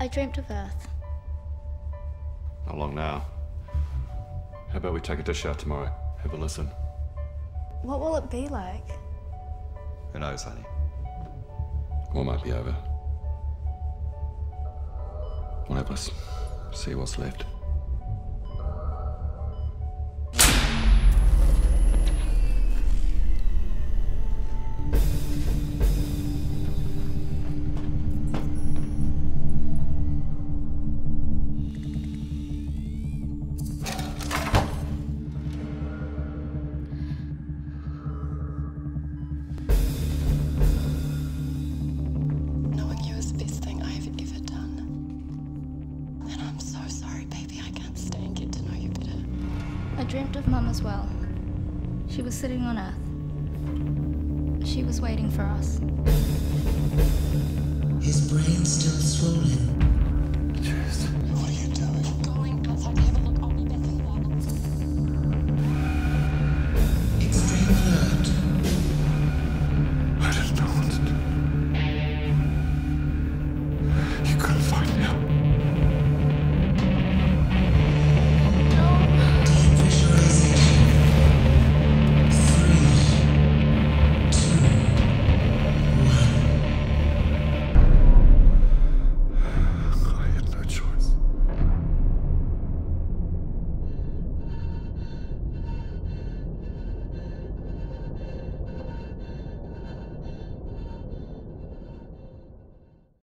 I dreamt of Earth. Not long now. How about we take a dish out tomorrow? Have a listen. What will it be like? Who knows, honey? War might be over. We'll have us see what's left. I dreamt of Mum as well. She was sitting on Earth. She was waiting for us. His brain still swollen.